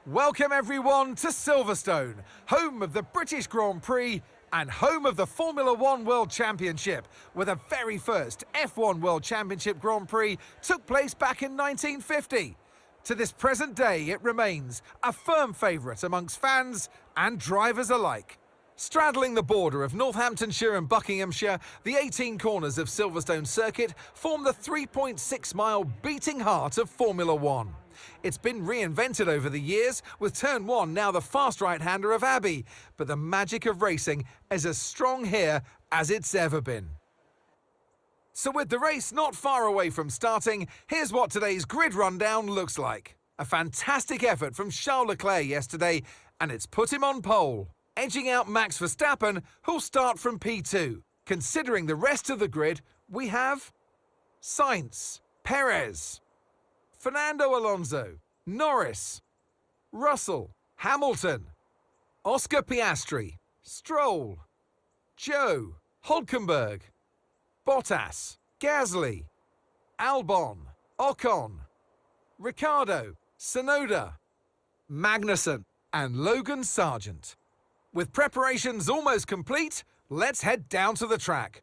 Welcome everyone to Silverstone, home of the British Grand Prix and home of the Formula One World Championship, where the very first F1 World Championship Grand Prix took place back in 1950. To this present day, it remains a firm favourite amongst fans and drivers alike. Straddling the border of Northamptonshire and Buckinghamshire, the 18 corners of Silverstone Circuit form the 3.6-mile beating heart of Formula One. It's been reinvented over the years, with Turn 1 now the fast right-hander of Abbey, but the magic of racing is as strong here as it's ever been. So with the race not far away from starting, here's what today's grid rundown looks like. A fantastic effort from Charles Leclerc yesterday, and it's put him on pole, edging out Max Verstappen, who'll start from P2. Considering the rest of the grid, we have Sainz, Perez, Fernando Alonso, Norris, Russell, Hamilton, Oscar Piastri, Stroll, Joe, Hülkenberg, Bottas, Gasly, Albon, Ocon, Ricciardo, Tsunoda, Magnussen and Logan Sargent. With preparations almost complete, let's head down to the track.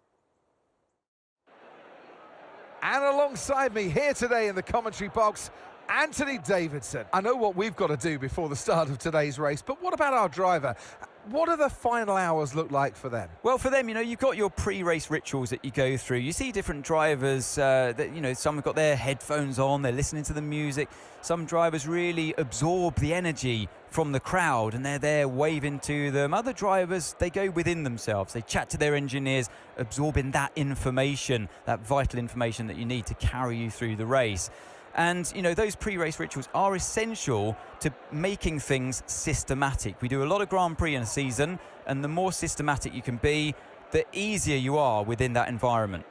And alongside me here today in the commentary box, Anthony Davidson. I know what we've got to do before the start of today's race, but what about our driver? What do the final hours look like for them? Well, for them, you've got your pre-race rituals that you go through. You see different drivers that, some have got their headphones on, they're listening to the music. Some drivers really absorb the energy from the crowd and they're there waving to them. Other drivers, they go within themselves. They chat to their engineers, absorbing that information, that vital information that you need to carry you through the race. And, those pre-race rituals are essential to making things systematic. We do a lot of Grand Prix in a season, and the more systematic you can be, the easier you are within that environment.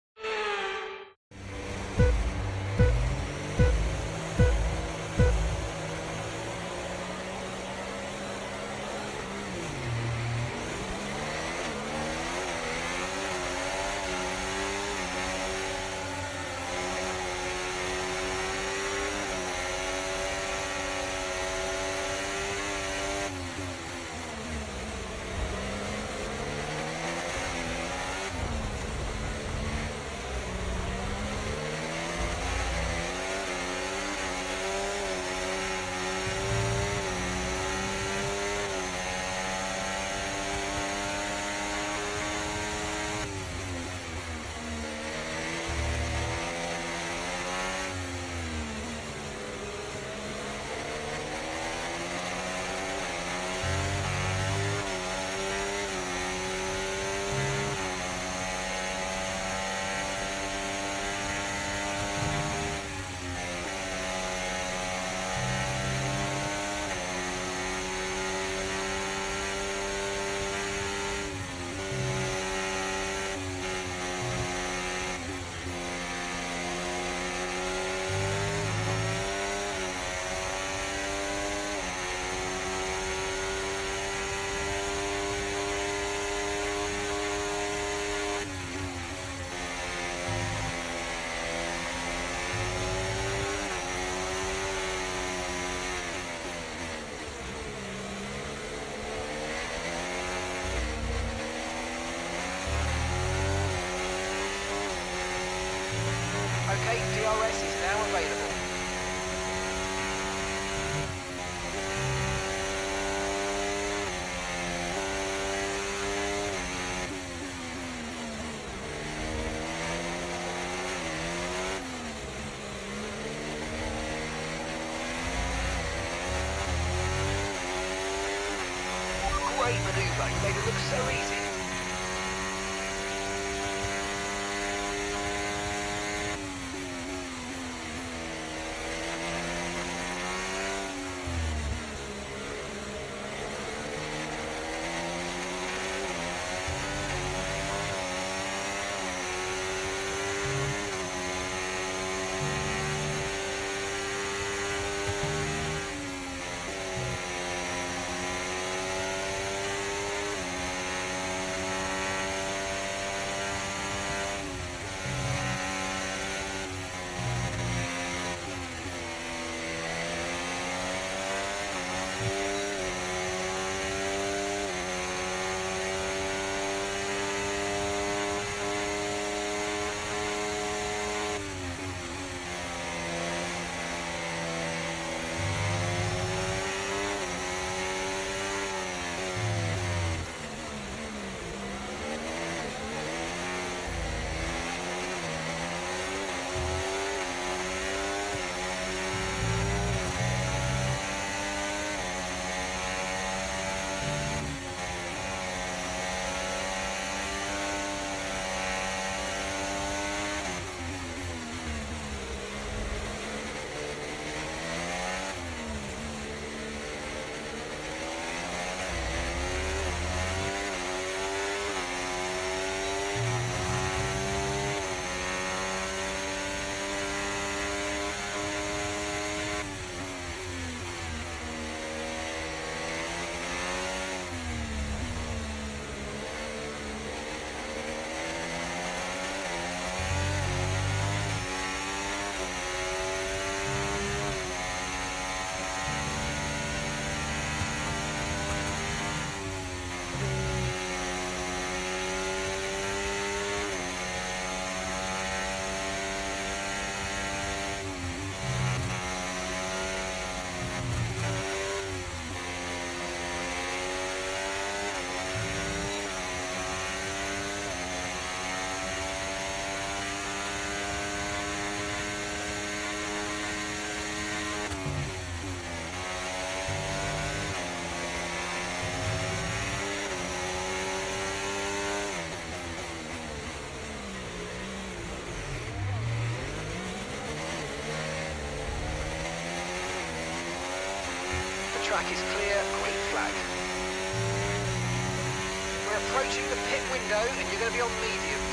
DRS is now available. Great manoeuvre, he made it look so easy. track is clear, green flag. We're approaching the pit window and you're going to be on mediums.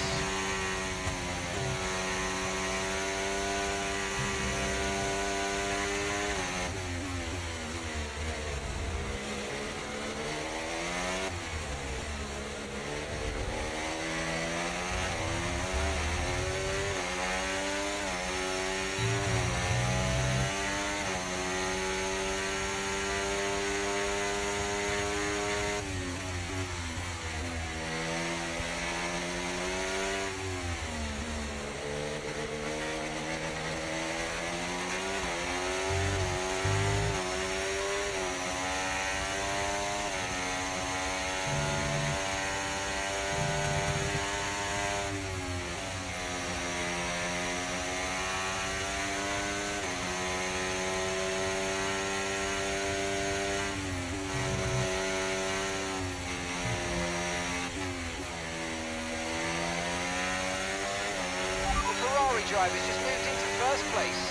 Drivers just moved into first place.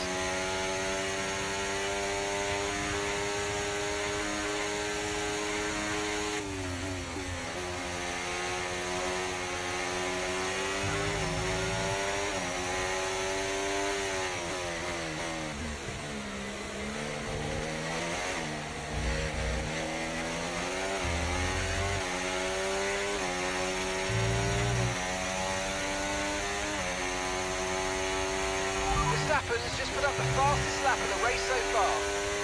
Has just put up the fastest lap of the race so far.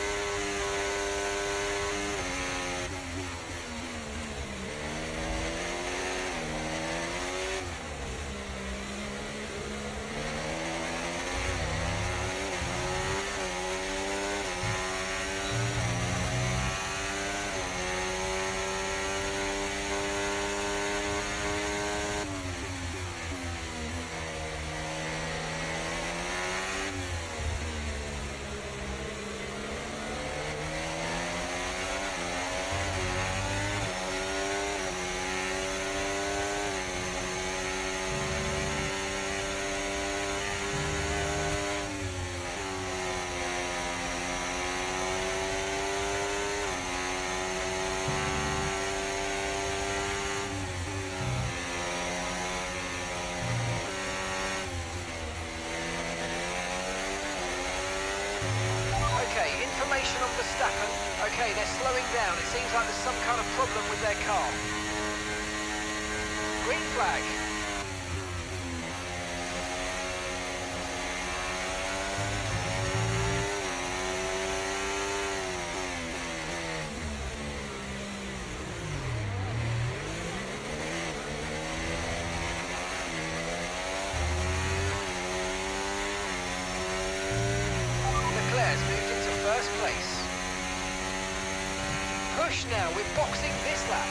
Information on Verstappen. Okay, they're slowing down. It seems like there's some kind of problem with their car. Green flag. First place. Push now, we're boxing this lap.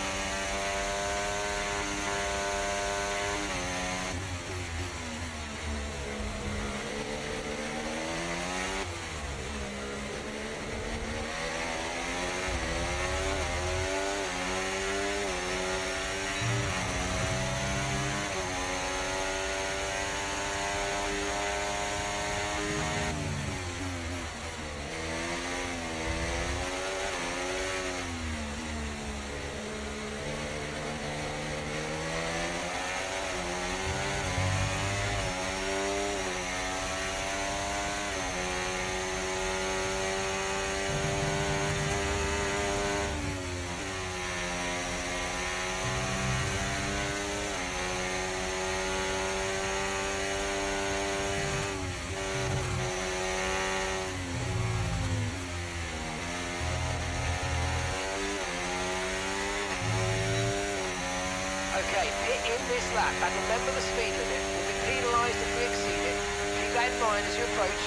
Okay, pit in this lap and remember the speed limit. We'll be penalised if we exceed it. Keep that in mind as you approach.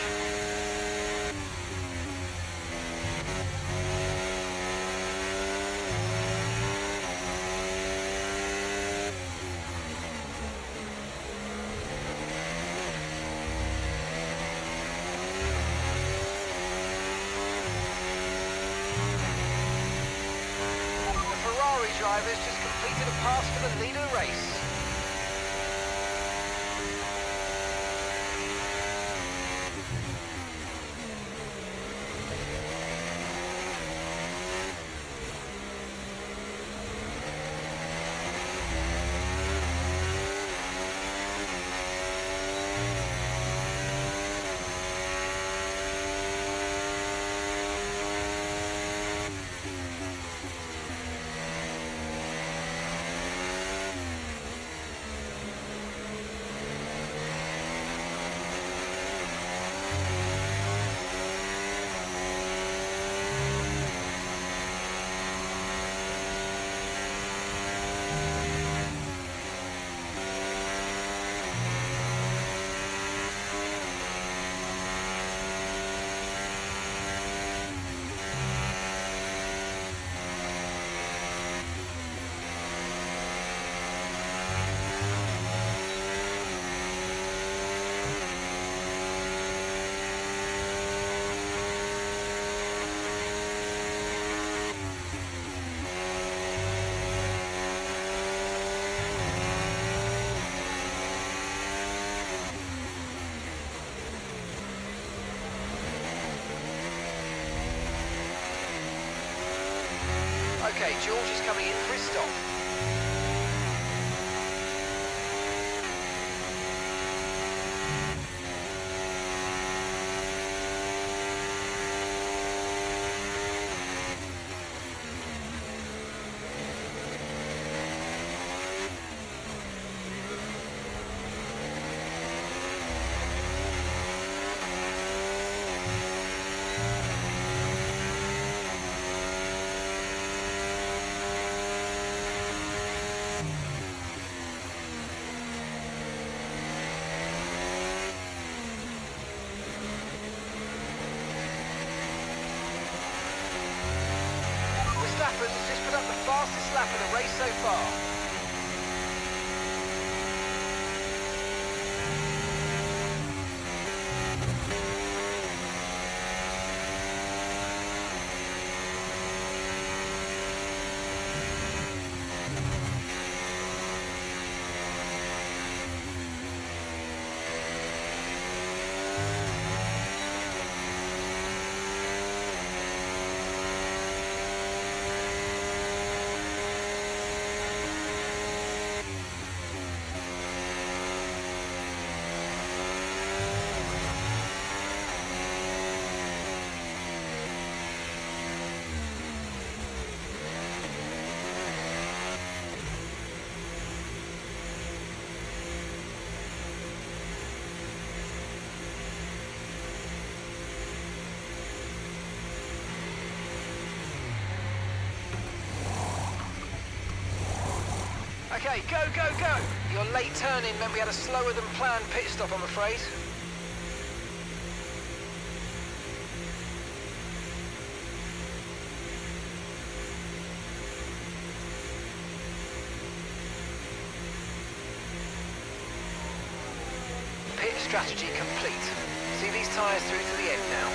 Drivers just completed a pass for the leader race. Okay, George is coming in for his stop. Verstappen has just put up the fastest lap of the race so far. Okay, go, go, go! Your late turn-in meant we had a slower than planned pit stop, I'm afraid. Pit strategy complete. See these tyres through to the end now.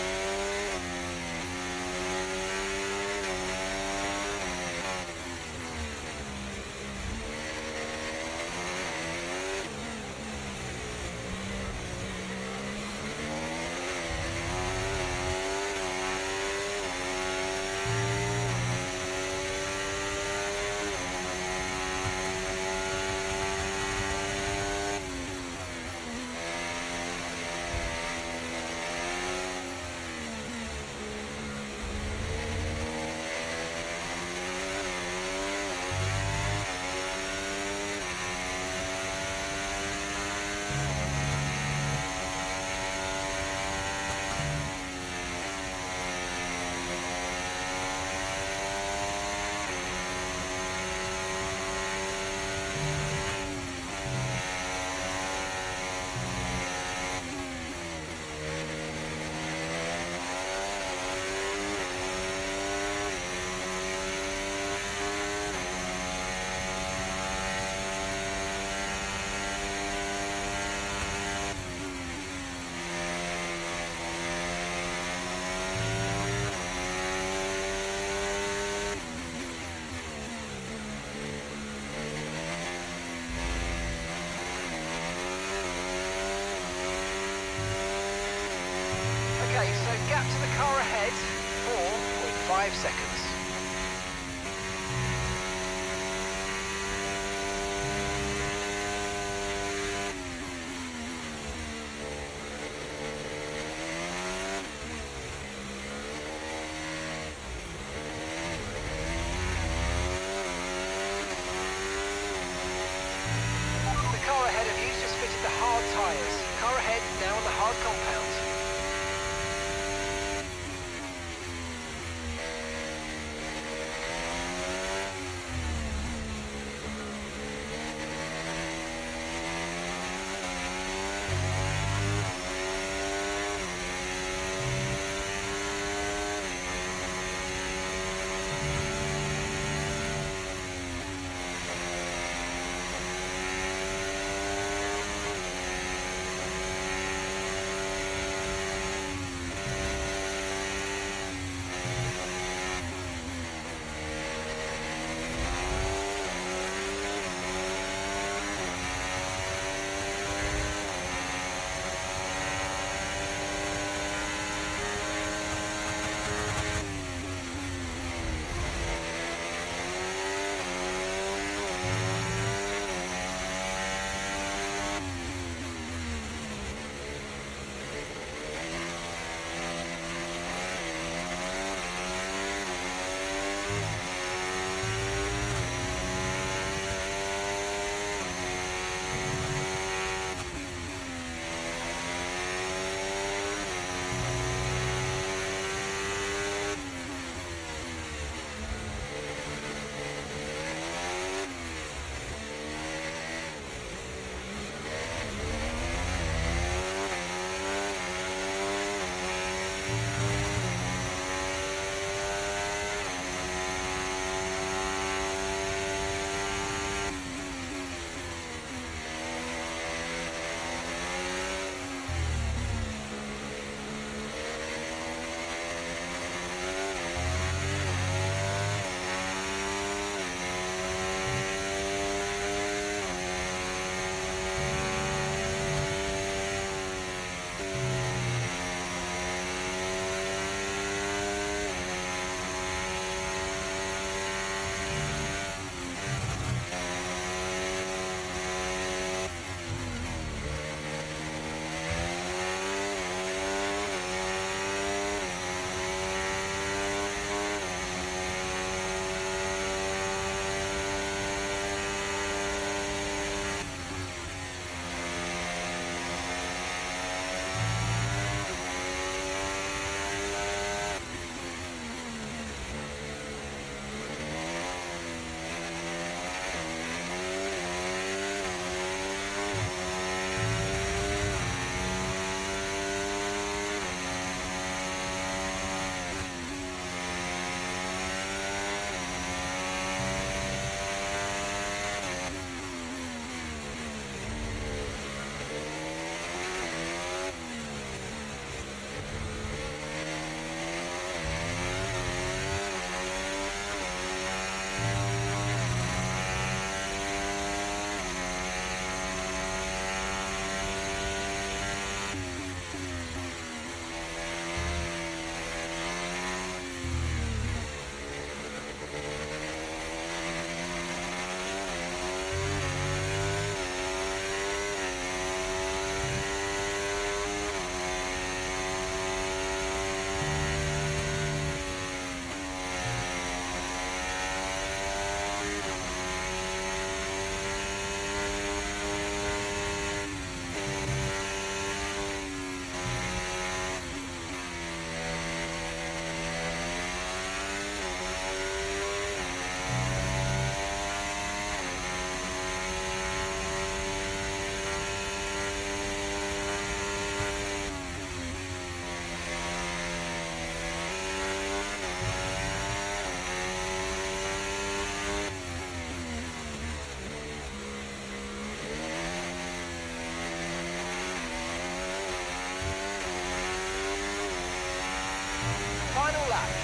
Okay, so gap to the car ahead, 4.5 seconds. The car ahead of you's just fitted the hard tyres. Car ahead now on the hard compound.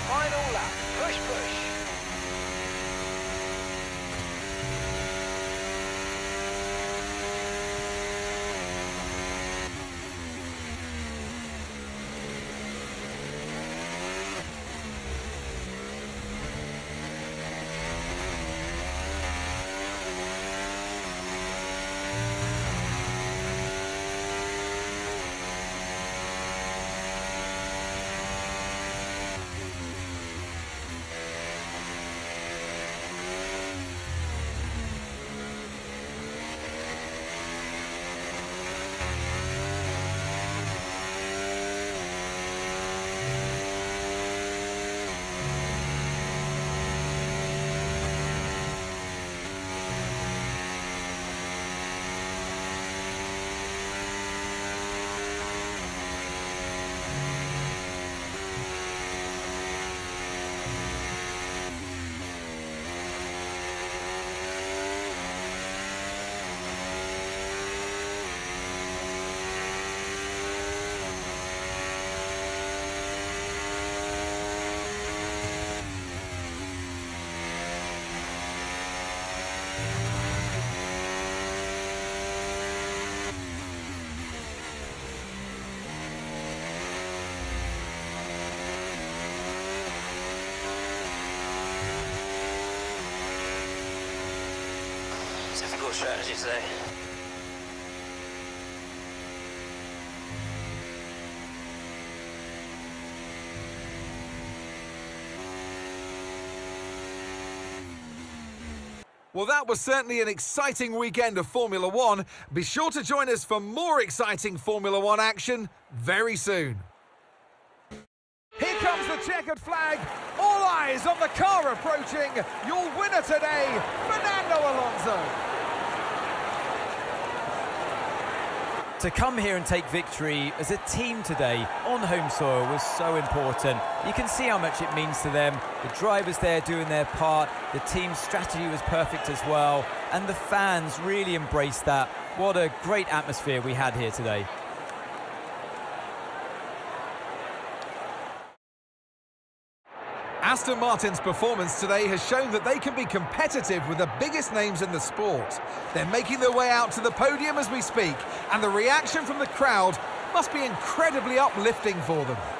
Final lap. Push, push. Difficult strategy today. Well, that was certainly an exciting weekend of Formula One. Be sure to join us for more exciting Formula One action very soon. Here comes the checkered flag. All eyes on the car approaching. Your winner today, Fernando Alonso. To come here and take victory as a team today on home soil was so important. You can see how much it means to them. The drivers there doing their part. The team's strategy was perfect as well. And the fans really embraced that. What a great atmosphere we had here today. Aston Martin's performance today has shown that they can be competitive with the biggest names in the sport. They're making their way out to the podium as we speak, and the reaction from the crowd must be incredibly uplifting for them.